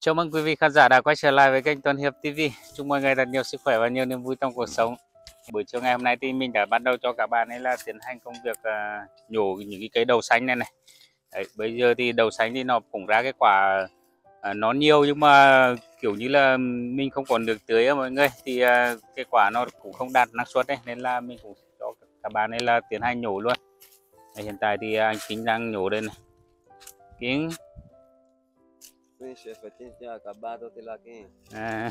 Chào mừng quý vị khán giả đã quay trở lại với kênh Tuấn Hiệp TV. Chúc mọi người thật nhiều sức khỏe và nhiều niềm vui trong cuộc sống. Buổi chiều ngày hôm nay thì mình đã bắt đầu cho các bạn ấy là tiến hành công việc nhổ những cái cây đậu xanh này này. Đấy, bây giờ thì đậu xanh thì nó cũng ra cái quả nó nhiều, nhưng mà kiểu như là mình không còn được tưới á mọi người, thì cái quả nó cũng không đạt năng suất đấy, nên là mình cũng cho các bạn ấy là tiến hành nhổ luôn. Đấy, hiện tại thì anh Kính đang nhổ đây này. Kính. Sim, chefe, tinha acabado de lá quem? À.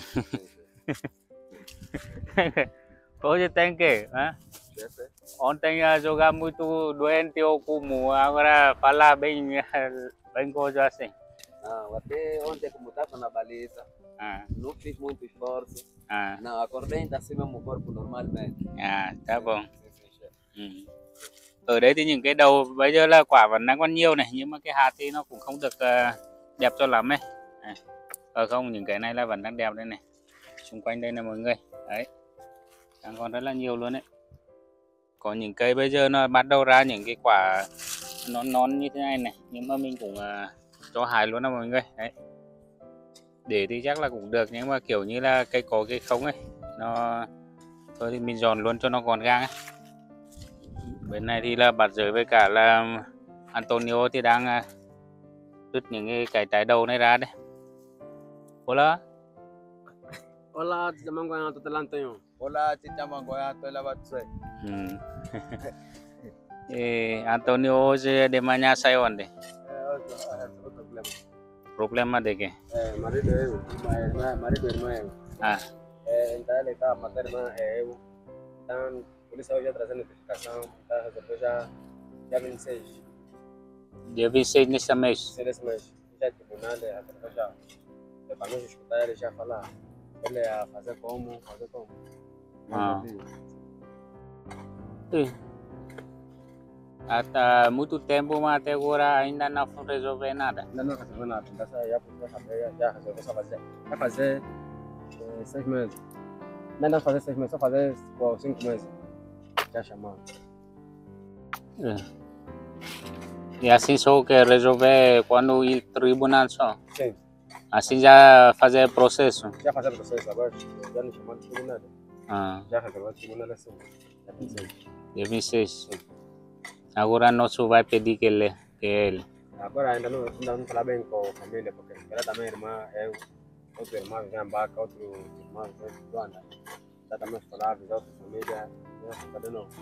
Hoje tem que, né? Chefe? Ontem jogar muito doente como agora falar bem coisa assim. Até ontem como estava na baliza, não fiz muito esforço. Não, acordei ainda assim mesmo o corpo normalmente. Tá bom. Sim, chefe. Ở đấy thì những cái đầu bây giờ là quả vẫn đang còn nhiều này, nhưng mà cái hạt thì nó cũng không được đẹp cho lắm ấy. Ở không, những cái này là vẫn đang đẹp đây này. Xung quanh đây này mọi người. Đấy. Đang còn rất là nhiều luôn đấy. Có những cây bây giờ nó bắt đầu ra những cái quả non như thế này này, nhưng mà mình cũng cho hái luôn đó mọi người. Đấy. Để thì chắc là cũng được, nhưng mà kiểu như là cây có cây không ấy, nó thôi thì mình dọn luôn cho nó gọn gàng ấy. Bên này thì là Bạt Giới với cả là Antonio thì đang đứt những cái trái đầu này ra đấy. Hola. Hola, te llaman con tu telanteño. Olá, te chamam Goiás, tô levando você. Antonio hoje de manhã saiu onde? Outro problema. Problema de quê? Marido eu, marido irmão eu. Então ele tá matando irmã eu. Então, por isso hoje trazendo notificação, tá resolveu já dia 26. Dia 26 nesse mês. Nesse mês. Já tribunal, já. Para nós escutar ele já falar. Ele ia fazer como. Há muito tempo, mas até agora ainda não resolveu nada. Ainda não resolveu nada. Então já resolveu só fazer. Vai fazer 6 meses. Não fazer 6 meses, só fazer 5 meses. Já chamou. E assim só que resolver quando ir tribunal só? Sim. Assim já fazer processo? Já fazer processo agora, já não chamou de tribunal. Já resolveu o tribunal assim. Dia 26. Agora nosso vai pedir que ele. Agora ainda não falar bem com a família, porque ela também é irmã, eu, outro irmão vem em Baca, outro irmão vem de Luanda. Já também falar, avisar outra família, já de novo.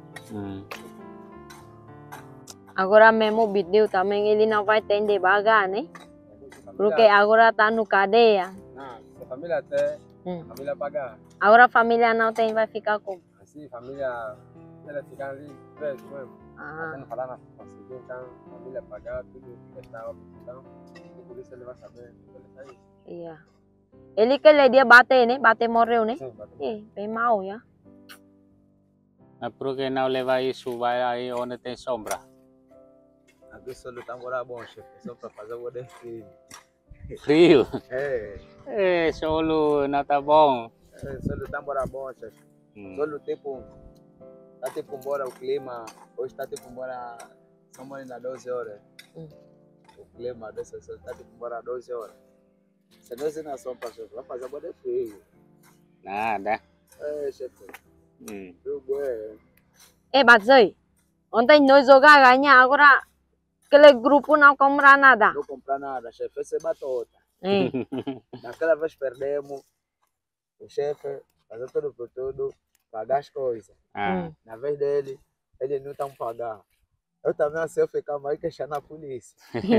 Agora mesmo o Bideu também ele não vai ter devagar, né? Porque agora está no cadeia. Não, se a família até, família pagar. Agora a família não tem, vai ficar como? Assim, família, ela fica ali preso mesmo. Até não falar na conseguir, então, a família pagar, tudo que estava, então, por isso ele vai saber ele sair. Yeah. Ele que ele dia bater, né? Bater morreu, né? Sim, bateu. Bem mal, já. Mas por que não levar isso? Vai aí onde tem sombra. Aqui só lutar agora bom, chefe, só para fazer o poder frio. Frio? É. Solo não tá bom. Só lutar agora bom, chefe. Só lutar tipo, tá tipo embora o clima, hoje tá tipo embora, são ainda 12 horas. O clima dessa tá tipo embora 12 horas. Se nós não somos para chefe, vai fazer o poder frio. Nada. Chefe. Tudo bem. Bạt Giới, ontem nós jogar ganhar, agora aquele grupo não compra nada. Não comprar nada, chefe, essa é batota. Naquela vez perdemos, o chefe fazer tudo por tudo, pagar as coisas. Na vez dele, ele não está pagar. Eu também assim eu ficava aí queixando a polícia.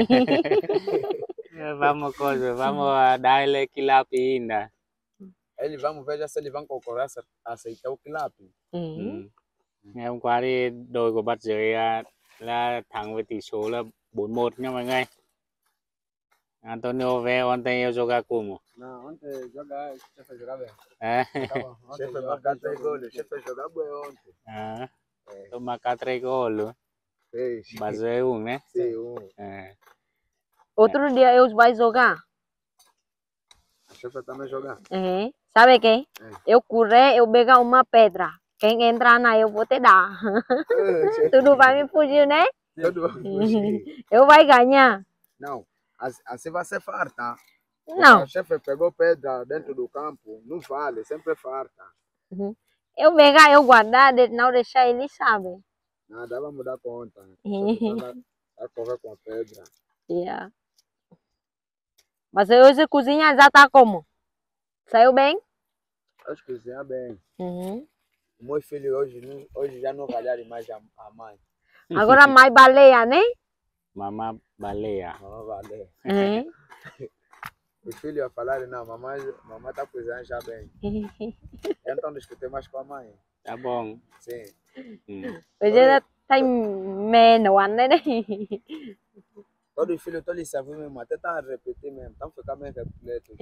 Vamos dar ele quilape ainda. Ele vamos ver se ele vai concorrer a aceitar o quilape. Ngày hôm qua thì đội của Bạt Giới là thắng với tỷ số là 4-1 nha mọi người. Antonio ve ontem eu jogar como? Não, ontem jogar, chefe jogar bem. Chefe marcar 3 gols, chefe jogar bem ontem. Tomar 4 gols. Bạt Giới 1, né? Sim, 1. Outro dia eu vai jogar. A chefe também jogar. Sabe quem? Eu correr, eu pegar uma pedra. Quem entrar na eu vou te dar. Tudo vai me fugir, né? Tudo vai fugir. Eu vai ganhar. Não, assim vai ser farta. Não. O chefe pegou pedra dentro do campo, não vale, sempre farta. Eu pegar, eu guardar, não deixar ele, sabe? Nada, vamos dar conta. Vai correr com a pedra. Yeah. Mas hoje a cozinha já tá como? Saiu bem? Acho que cozinhar bem. Uhum. O meu filho hoje já não valha mais a mãe. Agora mais baleia, né? Mama baleia. Mamãe valeu. É. Os filhos iam falar, não, mamãe tá cozinhando já bem. Então discutir mais com a mãe. Tá bom. Sim. Bây giờ thay mẹ nấu ăn đấy đấy. Todos os filhos estão lhe servindo mesmo, até tá a repetir mesmo, estão ficando meio repletos.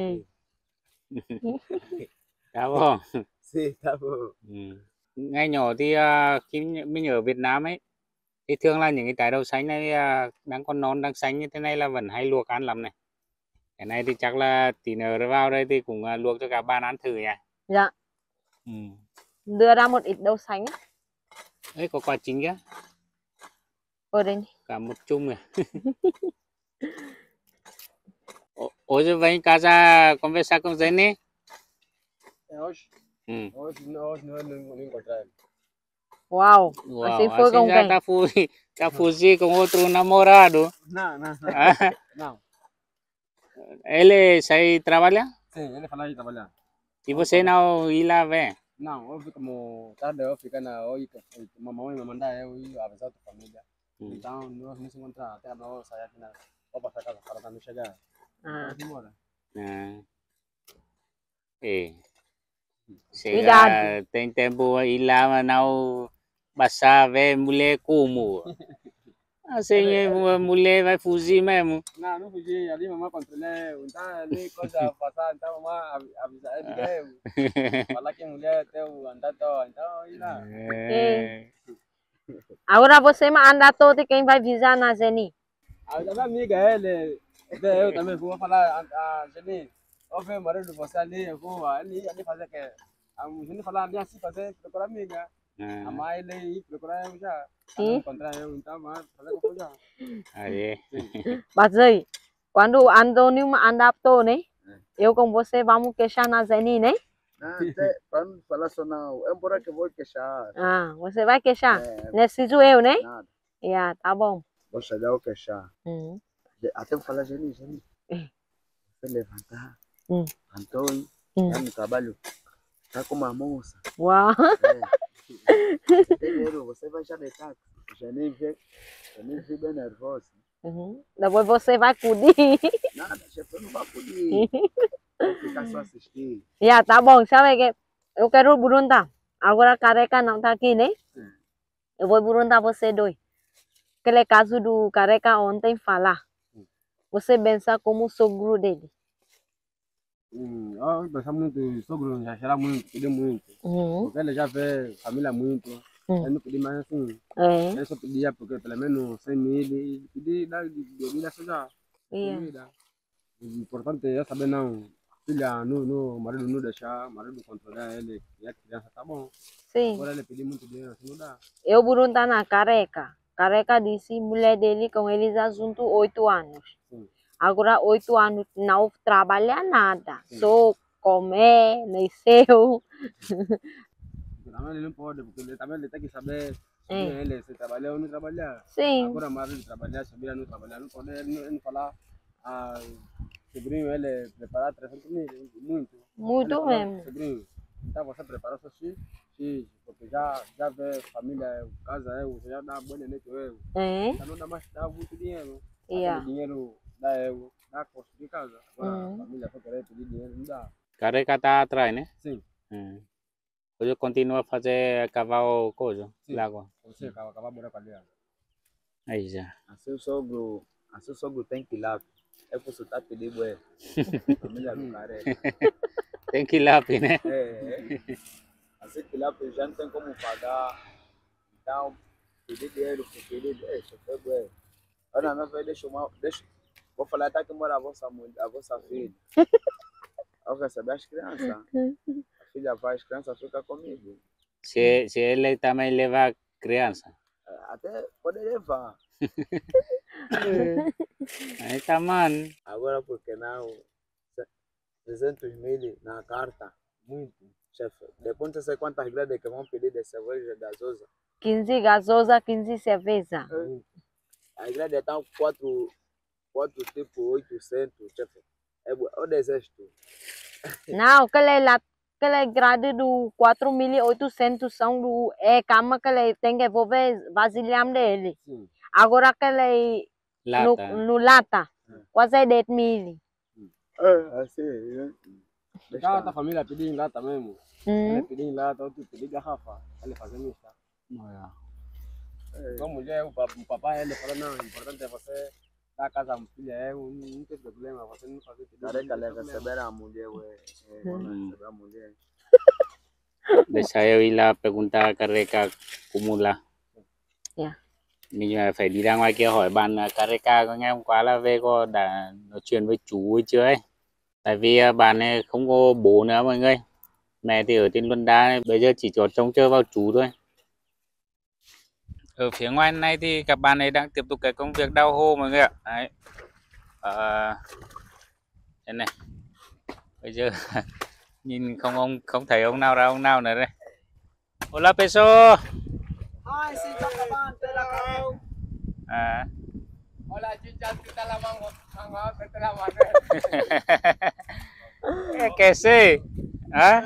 Tá bom. Sim, tá bom. Ngày nhỏ thì khi mình ở Việt Nam ấy thì thường là những cái trái đậu xanh này đang còn non đang xanh như thế này là vẫn hay luộc ăn lắm này. Cái này thì chắc là tí nữa vào đây thì cũng luộc cho cả bạn ăn thử nha. Dạ. Đưa ra một ít đậu xanh á. Ấy có quả chín kìa. Ở đây. Cả một chung này. Hoje vem casa conversar com o Zeni? Hoje? Hoje não encontrei. Uau, assim foi com já quem? tá fugir com outro namorado. Não. Ele sai trabalhar? Sim, ele fala de trabalhar. E você não ir lá ver? Não, eu fico como tarde, eu fico na hoje, mamãe me mandar eu ir avisar a tua família. Então, nós nos encontramos até nós sair aqui na vou passar casa para quando chegar. Demora. Chega, tem tempo ir lá, mas não passar ver mulher como. Assim, mulher vai fugir mesmo. Não fugir, ali mamãe controlou, então ali coisa passar, então mamãe avisar ele, falar que mulher tem o andar todo, então ir lá. Agora você anda todo e quem vai visar na Zeni? A minha amiga, eu também vou falar a Zeni, eu vejo o marido de você ali, eu vou ali fazer que a Zeni falar ali assim, fazer procurar amiga. A mãe ele ir procurar eu já. Encontrar eu, então vai fazer com já. Aí. Mas aí, quando o Antônio anda todo, né? Eu com você vamos queixar na Zeni, né? Não, para não falar só não, é embora que eu vou queixar. Ah, você vai queixar? Preciso eu, né? Nada. Yeah, tá bom. Vou chegar eu queixar. Até vou falar, Geni. Você levantar. Antônio, tá no trabalho. Tá com uma moça. Uau. Dinheiro, você vai já de táxi. Geni vê bem nervoso. Depois você vai acudir. Nada, chefe, eu não vou acudir. Vou ficar só assistir. Yeah, tá bom. Sabe que eu quero perguntar. Agora a Careca não tá aqui, né? Eu vou perguntar você dois. Aquele caso do Careca ontem falar. Você pensa como sogro dele? Eu penso muito, sogro já será muito, pediu muito. Porque ele já vê família muito. Ele não pediu mais assim. Ele só pedia porque pelo menos 100 mil e pedir bebida só já. O importante é saber não. Filha, no marido não deixar, o marido controlar ele e a criança tá bom. Sim. Agora ele pedir muito dinheiro, assim não dá. Eu perguntar na Careca. Careca disse mulher dele com ele já junto 8 anos. Agora 8 anos não trabalha nada. Só comer, nasceu. Também ele não pode, porque ele também tem que saber ele se trabalhar ou não trabalhar. Sim. Agora o marido trabalhar, se não trabalhar, não pode ele não falar. Sobrinho, ele preparar 300 mil, muito. Muito mesmo. Sobrinho, então você prepara só X, porque já vê família, casa, você já dá boa neto, então não dá mais, dá muito dinheiro. Dinheiro dá dá custo de casa. Agora a família só querer pedir dinheiro, não dá. Careca tá atrás, né? Sim. Hoje continua a fazer cavalo coisa, lago. Você cavalo buraco ali. Aí já. A seu sogro tem que ir lá. É por isso que tá pedindo família do Careca. Tem que ir lá, né? Assim que lá já não tem como pagar. Então, pedir dinheiro por pedir, foi bom. Olha, minha filha, vou falar até que mora a vossa filha. Eu receber as crianças. A filha vai, as crianças ficam comigo. Se ele também leva criança. Até pode levar. Aí tá, mano. Agora, porque não? 300 mil na carta. Muito, chefe. Depois não sei quantas grades que vão pedir de cerveja gasosa. 15 gasosa, 15 cerveja. A grade está 4 tipo 800, chefe. É o desejo. Não, aquela grade do 4.800 são do cama que ele tem que envolver vasilhame dele. Sim. Agora aquele no lata, quase 10 mil. Assim, Cada família pedir em lata mesmo. Ele pedir em lata, outro pedir garrafa. Ele fazendo isso. Então, mulher, o papai, ele falou, não, o importante é você dar a casa à filha, não tem problema, você não fazer pedido. Careca leva receber a mulher, receber a mulher. Deixa eu ir lá perguntar a Careca como lá. Mình phải đi ra ngoài kia hỏi bạn Careca có nghe hôm qua là về có đã nói chuyện với chú ấy chưa ấy. Tại vì bạn này không có bố nữa mọi người. Mẹ thì ở trên Luân Đa, bây giờ chỉ trông chờ vào chú thôi. Ở phía ngoài này thì các bạn ấy đang tiếp tục cái công việc đào hô mọi người ạ. Đấy. Đây này. Bây giờ nhìn không thấy ông nào ra ông nào nữa đây. Hola Peso. Hi, xin chào các bạn, tôi là Cao. Hola, chicha, kita la mango, te la कैसे? Hả?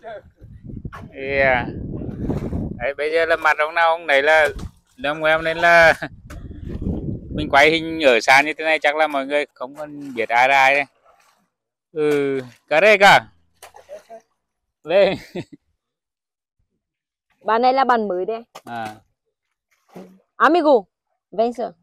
Yeah. Đấy, bây giờ là mặt ông nào ông đấy là đông em nên là mình quay hình ở xa như thế này chắc là mọi người không còn biết ai là ai đây. Careca. Lên. Bạn này là bạn mới đấy. Amigo, vem sir.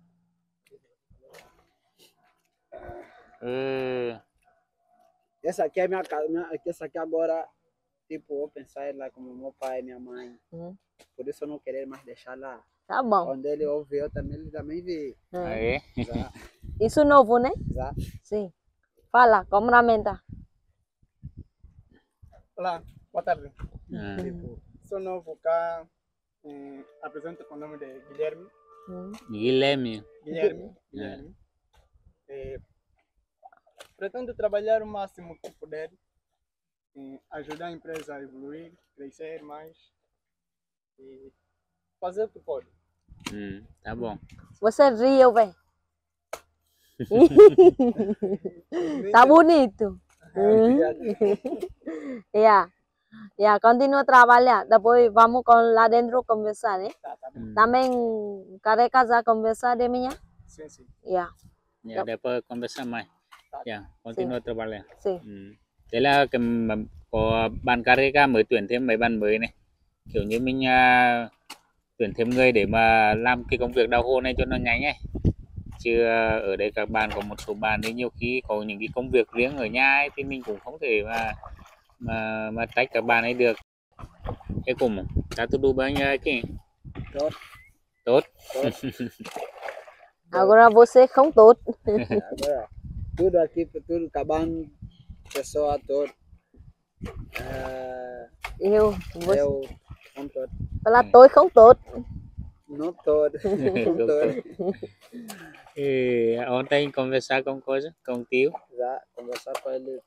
Essa aqui é minha casa, essa aqui agora, tipo, vou pensar ela como meu pai e minha mãe. Por isso eu não querer mais deixar lá. Tá bom. Quando ele ouve eu também, ele também vê. Aí. Isso novo, né? Já. Sim. Fala, como lamenta. Olá, boa tarde. Sou novo cá, apresento com o nome de Guilherme. Guilherme. Guilherme. Pretendo trabalhar o máximo que puder, ajudar a empresa a evoluir, crescer mais e fazer o que pode. Tá bom. Você riu, velho. Tá bonito. Continua a trabalhar. Depois vamos lá dentro conversar, né? Também Careca já conversar de manhã? Sim. Depois conversar mais. Continua trabalhando. Thế là có bạn Careca mới tuyển thêm mấy bạn mới này. Kiểu như mình tuyển thêm người để mà làm cái công việc đào hô này cho nó nhanh ấy. Chứ ở đây các bạn có một số bạn thì nhiều khi có những cái công việc riêng ở nhà ấy, thì mình cũng không thể mà trách các bạn ấy được. Thế cùng tá tudo bem aqui? Tốt. Agora você không tốt. Agora, tudo aqui, tudo acabando, pessoa toda. Eu không tốt. Fala tôi không tốt. Não todo. Ontem conversar com coisa, com o tio. Já conversar com ele,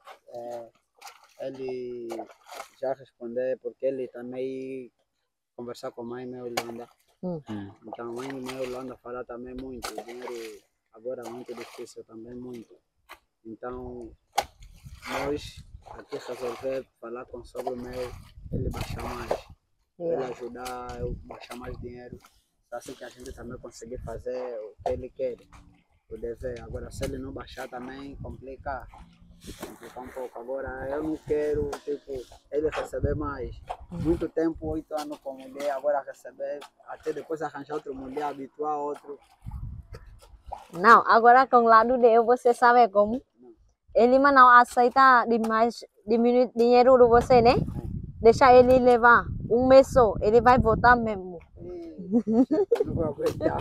ele já respondeu porque ele também conversar com a mãe minha Holanda. Então a mãe minha Holanda fala também muito, o dinheiro agora é muito difícil também muito. Então nós aqui resolver falar com o sogro meu, ele baixar mais, ele ajudar eu baixar mais dinheiro. Assim que a gente também conseguir fazer o que ele quer, o dever. Agora, se ele não baixar também, complica um pouco. Agora, eu não quero, tipo, ele receber mais. Muito tempo, 8 anos com mulher, agora receber, até depois arranjar outra mulher, habituar outro. Não, agora com o lado dele, você sabe como? Ele não aceita diminuir dinheiro de você, né? Deixa ele levar um mês só, ele vai voltar mesmo. Não vou aguentar.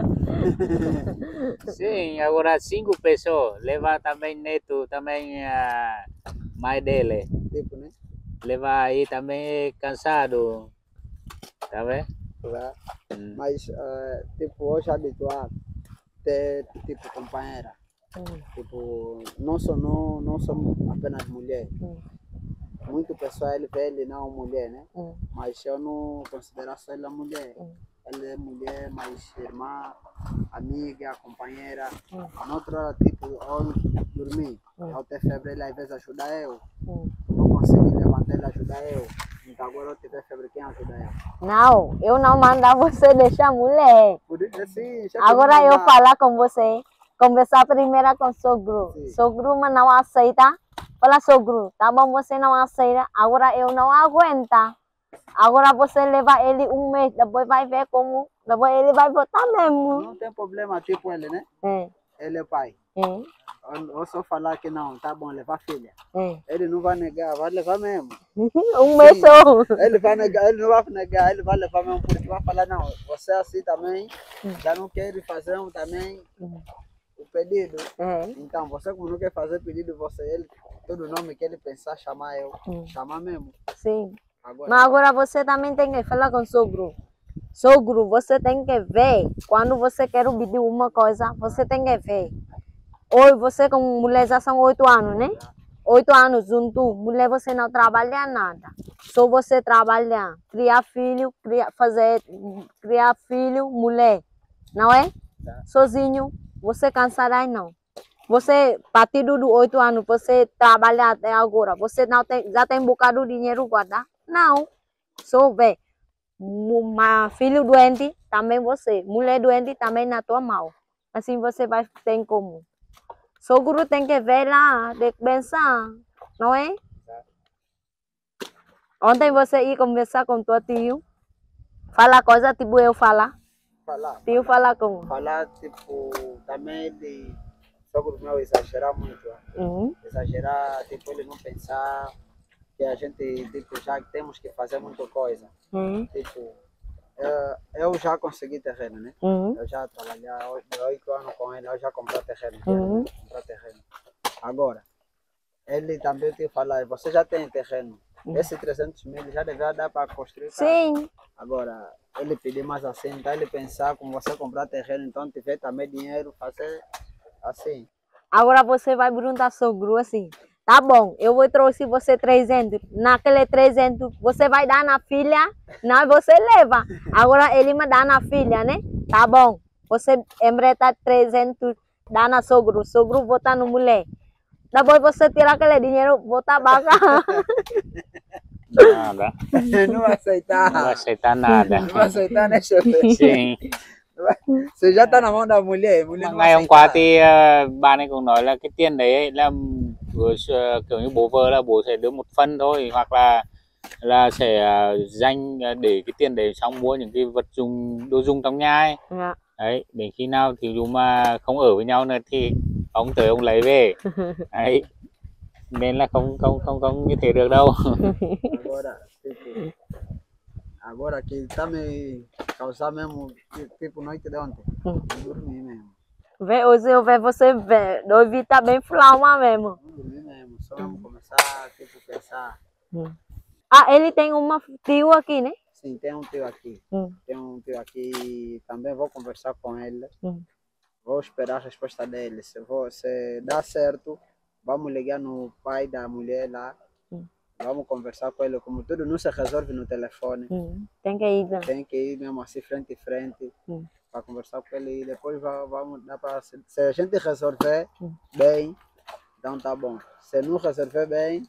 Sim, agora 5 pessoas. Leva também neto, também mãe dele. Tipo, né? Leva aí também cansado. Tá vendo? Mas, tipo, hoje habituar ter, tipo, companheira. Tipo, não sou apenas mulher. Muito pessoal ele vê ele não mulher, né? Mas eu não considero só ele mulher. Ela é mulher, mas irmã, amiga, companheira. Noutra, tipo, eu dormir, eu ter febre, ele às vezes ajuda eu. Não consegui levantar, ele ajuda eu. Então agora eu tiver febre, quem ajuda eu? Não, eu não mando você deixar mulher. Sim, agora eu falar com você, conversar primeiro com o sogro. Sim. Sogro mas não aceita. Fala, sogro, tá bom, você não aceita, agora eu não aguento. Agora você leva ele um mês, depois vai ver como, depois ele vai votar mesmo. Não tem problema, tipo ele, né? Ele é pai. Eu só falar que não, tá bom, levar filha. Ele não vai negar, vai levar mesmo. Um mês só. Ele vai negar, ele não vai negar, ele vai levar mesmo, porque vai falar, não, você assim também, já não quer fazer também o pedido. Então, você como não quer fazer pedido, ele, todo nome que ele pensar, chamar eu, chamar mesmo. Sim. Mas agora você também tem que falar com o sogro. Sogro, você tem que ver. Quando você quer pedir uma coisa, você tem que ver. Hoje você com mulher já são 8 anos, né? 8 anos junto. Mulher você não trabalha nada. Só você trabalhar, criar filho, criar filho, mulher. Não é? Sozinho, você cansará não. Você, a partir dos 8 anos, você trabalha até agora. Você não tem, já tem um bocado de dinheiro guardar? Não. Só ver. Filho doente, também você. Mulher doente, também na tua mão. Assim você vai ter como. Sogro tem que ver lá, de pensar. Não é? Ontem você ia conversar com teu tio. Fala coisa tipo eu falar. Tio fala como? Falar tipo, também ele... Sogro meu exagerar muito. Exagerar, tipo, ele não pensar que a gente tipo, já temos que fazer muita coisa. Tipo, eu já consegui terreno, né? Eu já trabalhei 8 anos com ele, eu já comprei terreno. Agora, ele também tem que falar, você já tem terreno. Esse 300 mil já deveria dar para construir casa. Sim. Agora, ele pedir mais assim, então ele pensar como você comprar terreno, então tiver também dinheiro, fazer... Assim. Agora você vai perguntar ao sogro assim, tá bom, eu vou trouxe você 300, naquele 300 você vai dar na filha, não você leva. Agora ele me dá na filha, né? Tá bom, você empresta 300, dá na sogro vota no mulher. Depois você tira aquele dinheiro, bota a vaga. Nada. Não vai aceitar. Não vai aceitar nada. Não vai aceitar, né, chefe? Sim. Você já tá na mão da mulher, Ngày hôm qua thì bà này cũng nói là cái tiền đấy là kiểu như bố vợ là bố sẽ đưa một phần thôi, hoặc là sẽ dành để cái tiền đấy xong mua những cái vật dụng đồ dùng trong nhà ấy. Đấy, đến khi nào thì dù mà không ở với nhau nữa thì ông tới ông lấy về. Đấy. Nên là không như thế được đâu. Agora que tá me causando mesmo, tipo noite de ontem, dormi mesmo. Vê, hoje eu vejo você ver, doido tá bem flauma mesmo. Dormi mesmo, só vamos começar tipo pensar. Ah, ele tem uma tio aqui, né? Sim, tem um tio aqui. Tem um tio aqui, também vou conversar com ele. Vou esperar a resposta dele. Se dá certo, vamos ligar no pai da mulher lá. Vamos conversar com ele, como tudo não se resolve no telefone. Tem que ir. Tem que ir mesmo assim, frente a frente, para conversar com ele. E depois vamos dar para... Se a gente resolver bem, então tá bom. Se não resolver bem,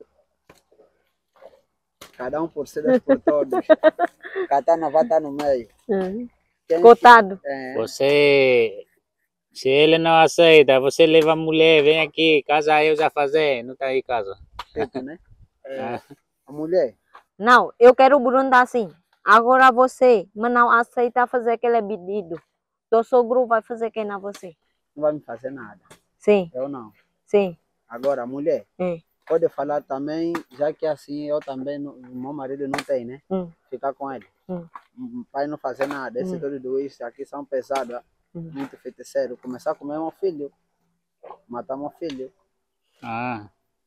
cada um por si, Deus por todos. Katana vai estar no meio. Cotado. Você... Se ele não aceita, você leva a mulher, vem aqui, casa eu já fazer, não tá aí casa. Tipo, né? A mulher? Não, eu quero perguntar assim. Agora você, mas não aceita fazer aquele pedido. Teu sogro vai fazer que na você? Não vai me fazer nada. Sim. Eu não. Sim. Agora, a mulher pode falar também, já que assim eu também, meu marido não tem, né? Ficar com ele. O pai não fazer nada. Esse todo dois aqui são pesados, muito feiticeiros. Começar a comer meu filho. Matar meu filho. Ah.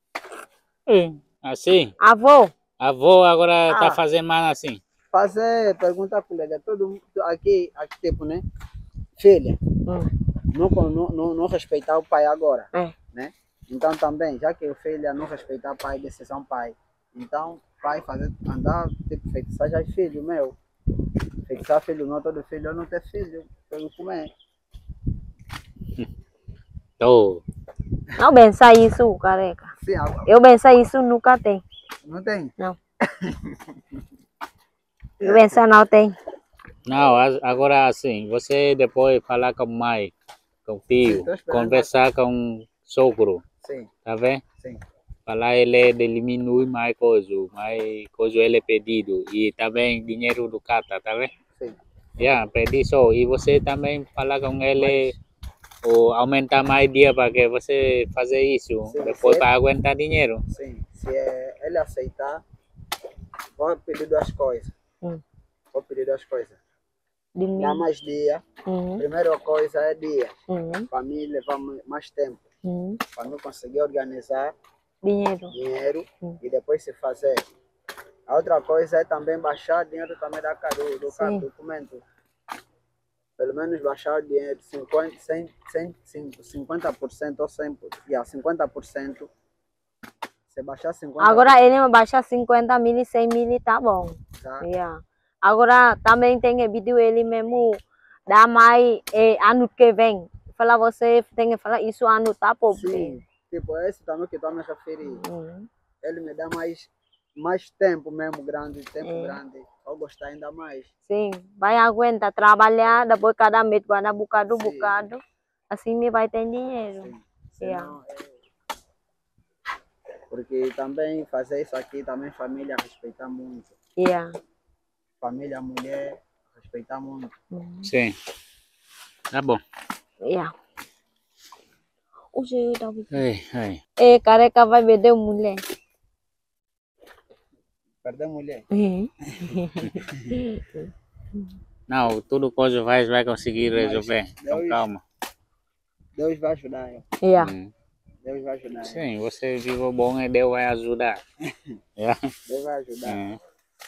Assim? Avô? Avô agora tá fazendo mais assim? Fazer, perguntar colega, todo mundo aqui tipo, né? Filha, não respeitar o pai agora, né? Então também, já que o filho não respeitar o pai, decisão pai, então pai fazer andar tipo feitiçar já é filho meu, feitiçar filho meu, todo filho eu não ter filho, pelo comer. Tô. Não pensa isso, careca. Sim, agora, Eu pensa isso nunca tem. não tem? Não. Eu pensa não tem. Não, agora assim, você depois falar com mãe, com tio, conversar com sogro, Sim, tá vendo? sim. Falar ele diminui mais coisa ele pedido e também dinheiro do carta, tá vendo? Sim. Pedir só. E você também falar com ele ou aumentar mais dia para que você fazer isso, Sim, depois para aguentar dinheiro. Sim, se ele aceitar, vou pedir duas coisas. Vou pedir duas coisas. Dá mais dia. Primeira coisa é dia. Para mim levar mais tempo. Para mim conseguir organizar dinheiro e depois se fazer. A outra coisa é também baixar dinheiro também do documento. Pelo menos baixar o dinheiro 50% ou 100%. 50%. Se baixar 50%. Agora ele vai baixar 50 mil e 100 mil, tá bom. Tá. Agora também tem que pedir ele mesmo dar mais ano que vem. Falar você tem que falar isso ano tá pobre. Sim, tipo esse também que tu me referi. Ele me dá mais tempo mesmo grande, grande. Eu gostar ainda mais. Sim, vai aguentar trabalhar, depois cada mês guardar bocado. Assim me vai ter dinheiro. Sim. Senão, porque também fazer isso aqui também família respeitar muito. Família, mulher, respeitar muito. Sim. Tá bom. Careca vai perder mulher. Perder mulher? Não, tudo coisa vai conseguir resolver. Com calma. Deus vai ajudar eu. Deus vai ajudar. Sim, você vive bom e Deus vai ajudar. Deus vai ajudar.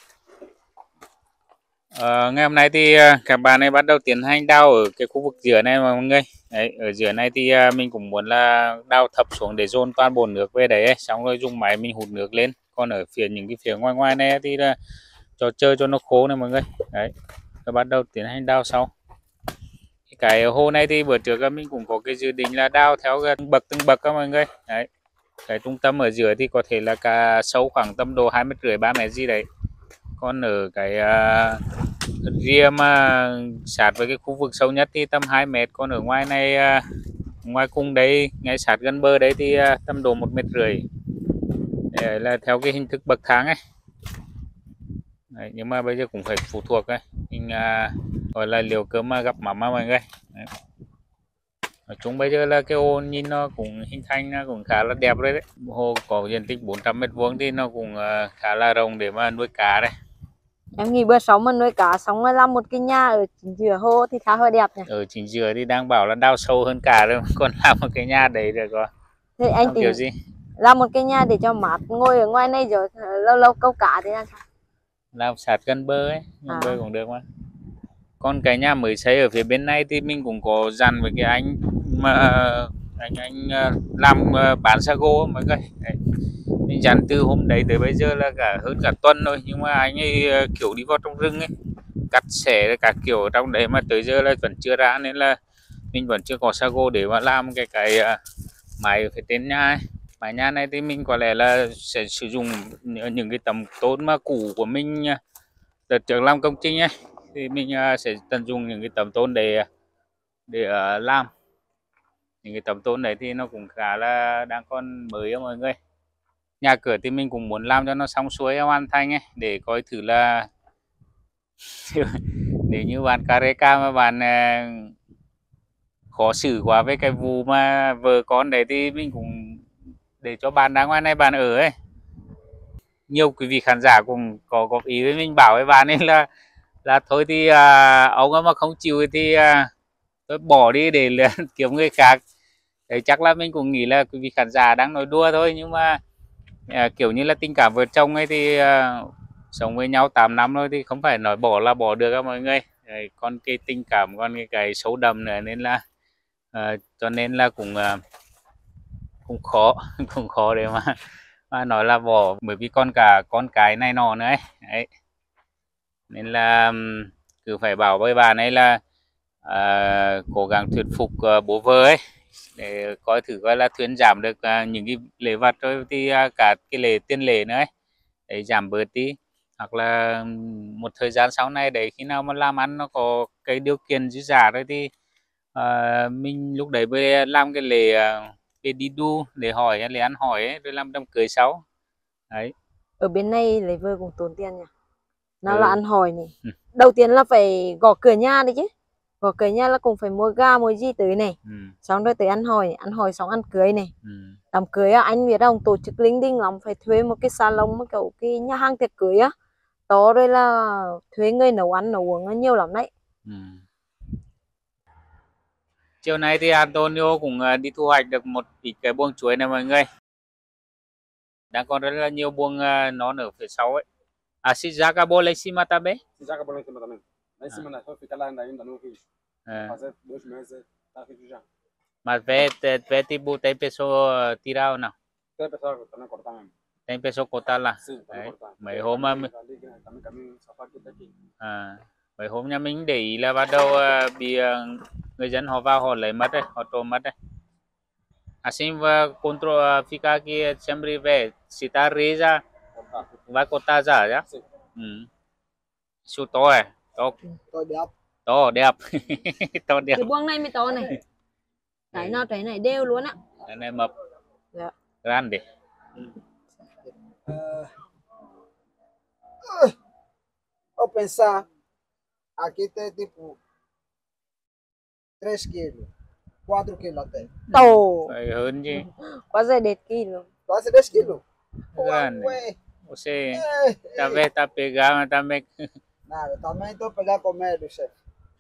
Ngày hôm nay thì các bạn ấy bắt đầu tiến hành đào ở cái khu vực giữa này mọi người. Đấy, ở giữa này thì mình cũng muốn là đào thấp xuống để dồn toàn bộ nước về đấy, xong rồi dùng máy mình hút nước lên. Còn ở những cái phía ngoài này thì là cho chơi cho nó khô này mọi người. Đấy, rồi bắt đầu tiến hành đào sau. Cái hồ này thì bữa trước mình cũng có cái dự định là đào theo từng bậc các mọi người. Đấy, cái trung tâm ở giữa thì có thể là cả sâu khoảng tầm độ 2,5 mét 3 mét gì đấy. Còn ở cái rìa mà sát với cái khu vực sâu nhất thì tầm 2 mét. Còn ở ngoài này, ngoài cùng đấy, ngay sát gần bờ đấy thì tầm độ 1,5 mét. Đấy là theo cái hình thức bậc thang ấy. Đấy, nhưng mà bây giờ cũng phải phụ thuộc ấy. Mình gọi là liều cơm mà gặp mắm mọi người. Đấy. Nói chung bây giờ là cái hồ nhìn nó cũng hình thành cũng khá là đẹp đấy. Hồ có diện tích 400 m² thì nó cũng khá là rộng để mà nuôi cá đấy. Em nghĩ bữa sau mà nuôi cá xong rồi làm một cái nhà ở chính giữa hồ thì khá hơi đẹp nhỉ. Ở chính giữa thì đang bảo là đào sâu hơn cả rồi, còn làm một cái nhà đấy được rồi. Thế anh kiểu gì? Làm một cái nhà để cho mát, ngồi ở ngoài này rồi lâu lâu câu cá thì làm sao? Làm sát gần bờ ấy, gần bờ cũng được mà. Còn cái nhà mới xây ở phía bên này thì mình cũng có dặn với cái anh mà anh làm bán sago mọi người. Đấy. Mình dặn từ hôm đấy tới bây giờ là hơn cả tuần rồi, nhưng mà anh ấy kiểu đi vào trong rừng ấy, cắt xẻ các kiểu ở trong đấy mà tới giờ là vẫn chưa ra, nên là mình vẫn chưa có sago để mà làm cái máy ở phía trên nhà ấy. Mái nhà này thì mình có lẽ là sẽ sử dụng những cái tấm tôn mà cũ của mình đợt trước làm công trình ấy, thì mình sẽ tận dụng những cái tấm tôn để làm. Những cái tấm tôn đấy thì nó cũng khá là đang còn mới đó mọi người. Nhà cửa thì mình cũng muốn làm cho nó xong xuôi hoàn thành ấy, để coi thử là nếu như bạn Careca mà bạn khó xử quá với cái vụ mà vợ con đấy thì mình cũng để cho bạn ra ngoài này bạn ở ấy. Nhiều quý vị khán giả cũng có góp ý với mình, bảo với bạn ấy là thôi thì ông mà không chịu thì tôi bỏ đi để kiếm người khác. Đấy, chắc là mình cũng nghĩ là quý vị khán giả đang nói đùa thôi, nhưng mà kiểu như là tình cảm vợ chồng ấy thì sống với nhau 8 năm rồi thì không phải nói bỏ là bỏ được các mọi người. Đấy, còn cái tình cảm, còn cái sâu đậm nữa, nên là Cho nên là cũng khó cũng khó để mà nói là bỏ, bởi vì còn cả con cái này nọ nữa ấy. Đấy. Nên là cứ phải bảo với bà ấy là cố gắng thuyết phục bố vợ ấy để coi thử coi là thuyên giảm được những cái lễ vật, rồi thì cả cái lễ tiền lễ nữa ấy, để giảm bớt đi, hoặc là một thời gian sau này để khi nào mà làm ăn nó có cái điều kiện dư giả rồi thì mình lúc đấy mới làm cái lễ về đi đu để hỏi, lễ ăn hỏi ấy, rồi làm đám cưới sau. Đấy. Ở bên này lấy vợ cũng tốn tiền nhỉ. Nào Ừ. là ăn hỏi này. Đầu tiên là phải gõ cửa nhà đi chứ. Gõ cửa nhà là cũng phải mua ga mua gì tới này. Xong rồi tới ăn hỏi xong ăn cưới này. Đám cưới á, anh biết không, tổ chức linh đình lắm, phải thuê một cái salon, một kiểu cái nhà hàng tiệc cưới á. Đó rồi là thuê người nấu ăn nấu uống nhiều lắm đấy. Chiều nay thì Antonio cũng đi thu hoạch được một ít cái buông chuối này mọi người. Đang còn rất là nhiều buông nón ở phía sau ấy. Si Jaca boleh em cima também? Se já acabou lá em cima também. Lá em cima, só fica lá ainda não fiz. Fazer 2 meses, tá feito já. Mas vê tipo, tem pessoa tirar ou não? Tem pessoal que também cortar mesmo. Tem pessoa cortar lá? Sim, também cortar. Mấy hôm mà Também caminho só faz aqui. mấy hôm nhà mình để ý là bắt đầu bị người dân họ vào họ lấy mất đấy, họ trộm mất đấy. Assim control fica aqui sempre vê, se tá reza vai cortar já. Su to à? To. To đẹp. To đẹp. To đẹp. Cái buông này mới to này. Cái nào trái này đều luôn á. Cái này mập. Dạ. Grande. Vou pensar, aqui tem tipo 3 kg, 4 kg até. Tổ. Phải hơn chứ. Quá dày đệt kỳ luôn. Quase 10 kg. Grande. Ué. Você tá vendo, tá pegando também. Nada, também estou a pegar com medo, chefe.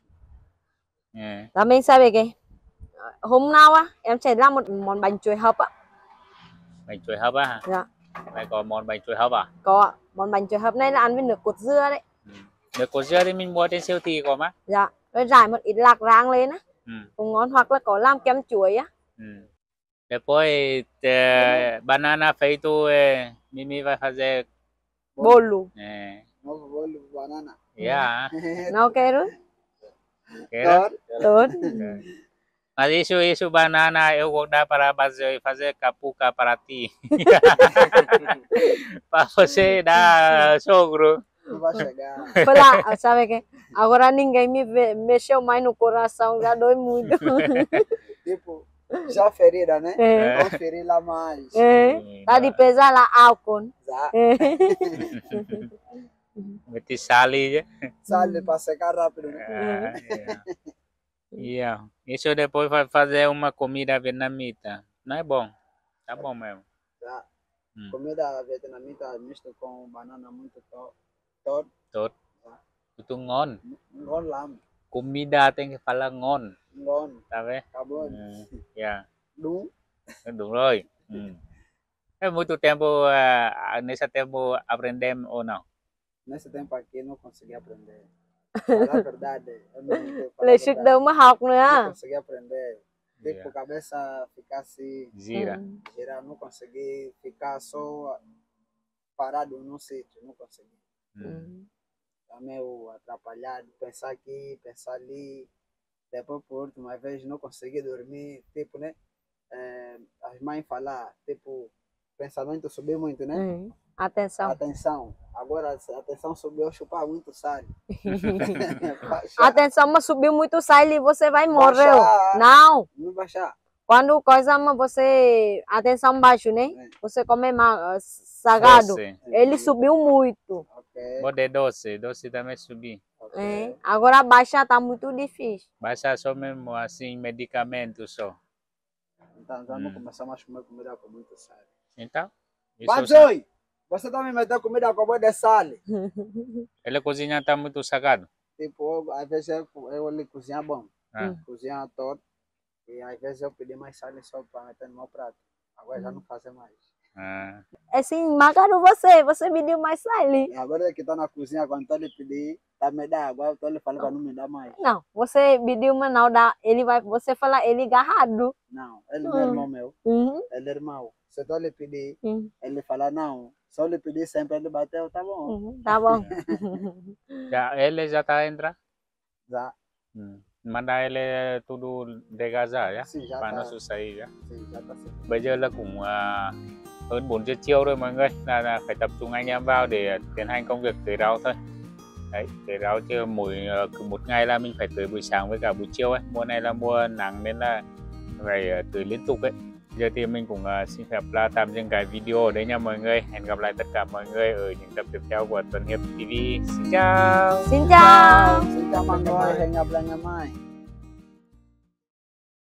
Là mình sao về kì? Hôm nào á, em sẽ làm một món bánh chuối hấp á. Bánh chuối hấp á hả? Dạ. Lại có món bánh chuối hấp à? Có ạ. Món bánh chuối hấp này là ăn với nước cốt dưa đấy. Nước cốt dưa thì mình mua trên siêu thị có mà. Dạ. Rồi rải một ít lạc rang lên á. Cũng ngon, hoặc là có làm kem chuối á. Depois, banana feito, Mimi vai fazer bolo. Novo bolo banana. Yeah. Não quero. Quer? Tốt. Mas isso banana eu vou dar para fazer capuca para ti. Para você dar sogro. Não vai chegar. Fala, sabe que agora ninguém mexeu mais no coração, já dói muito. Tipo, já ferida, né? Vou ferir lá mais. Tá de pesar lá álcool. Já. Meti sal chứ. Sal para secar rápido, né? Yeah. Isso depois vai fazer uma comida vietnamita. Não é bom? Tá bom mesmo. Tá. Comida vietnamita misto com banana muito tốt. Tốt. Itu ngon. Ngon lắm. Comida tem que falar ngon. Ngon. Tá vendo? Cảm ơn. Yeah. Đúng. Đúng rồi. É muito tempo, nesse tempo aprendemos ou não? Nesse tempo aqui não consegui aprender. Falar a verdade. Lời sức đâu mà học nữa. Não consegui aprender. Tipo, cabeça ficar assim. Gira. Girar, não consegui ficar só parado num sítio. Não consegui. Tá meio atrapalhado. Pensar aqui, pensar ali. Depois, por última vez, não consegui dormir. Tipo, né? As mães falar, tipo, pensamento subiu muito, né? Atenção. Atenção. Agora a atenção subiu, chupar muito sal. Atenção, mas subiu muito sal e você vai morrer. Não. Não baixar. Quando coisa, mas você... Atenção baixo, né? Você come sagado. Doce. Ele subiu muito. Ok. Pode doce. Doce também subir. Okay. Agora baixar tá muito difícil. Baixar só mesmo assim, medicamento só. Então já não começamos a comer comida com muito sal. Então? Banzoi! Você também meteu comida com muito sal. Ele cozinha tá muito sagado. Tipo, às vezes ele cozinha bom. Cozinha todo. E às vezes eu pedi mais sal só para meter no meu prato. Agora já não faço mais. Assim, marcado você me deu mais ali. Agora que tá na cozinha, quando tu lhe pedir, tá me dá água, tu lhe fala para não me dar mais. Não, você me deu uma não dá, ele vai, você fala ele agarrado. Não, ele não é irmão meu. Ele é irmão. Se tu lhe pedir, ele fala não. Se eu lhe pedir sempre, ele bateu, tá bom. Tá bom. Ele já tá entrando? Já. Manda ele tudo de Gaza já? Sim, já Và tá. nó sụt sầy já? Sim, já tá certo. Bây giờ là cũng hơn 4 giờ chiều rồi mọi người, là phải tập trung anh em vào để tiến hành công việc tưới rau thôi. Đấy, tưới rau chứ cứ một ngày là mình phải tưới buổi sáng với cả buổi chiều ấy. Mùa này là mùa nắng nên là phải tưới liên tục ấy. Giờ thì mình cũng xin phép là tạm dừng cái video ở đây nha mọi người. Hẹn gặp lại tất cả mọi người ở những tập tiếp theo của Tuấn Hiệp TV. Xin chào. Xin chào. Xin chào mọi người, hẹn gặp lại ngày mai.